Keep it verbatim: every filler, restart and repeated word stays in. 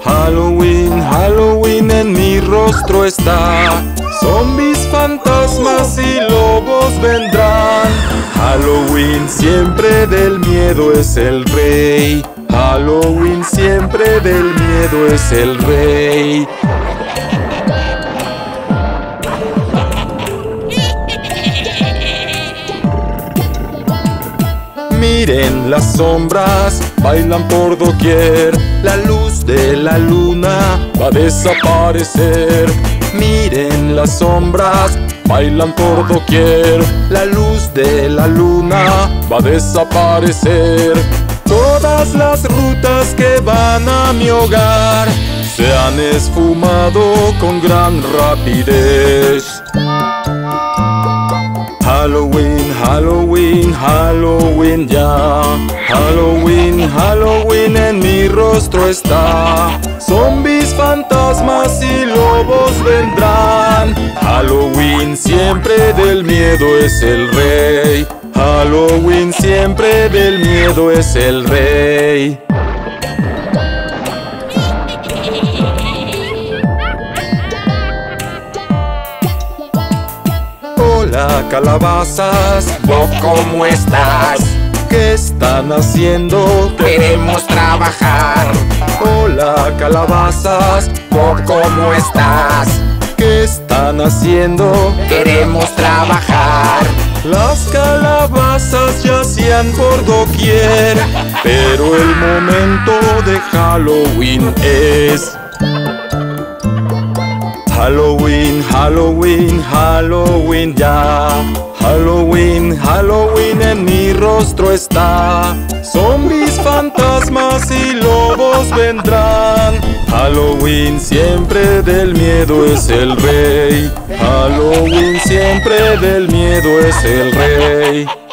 Halloween, Halloween en mi rostro está. Zombies, fantasmas y lobos vendrán. Halloween siempre del miedo es el rey. Halloween siempre del miedo es el rey. Miren las sombras, bailan por doquier. La luz de la luna va a desaparecer. Miren las sombras, bailan por doquier. La luz de la luna va a desaparecer. Todas las rutas que van a mi hogar se han esfumado con gran rapidez. Halloween, Halloween, Halloween ya. Halloween, Halloween en mi rostro está. Zombies, fantasmas y lobos vendrán. Halloween siempre del miedo es el rey. Halloween siempre del miedo es el rey. Hola calabazas, Bob, ¿cómo estás? ¿qué están haciendo? Queremos trabajar. Hola calabazas, Bob, ¿cómo estás? ¿qué están haciendo? Queremos trabajar. Las calabazas yacían por doquier, pero el momento de Halloween es. Halloween, Halloween, Halloween ya. Halloween, Halloween en mi rostro está. Zombies, fantasmas y lobos vendrán. Halloween siempre del miedo es el rey. Halloween siempre del miedo es el rey.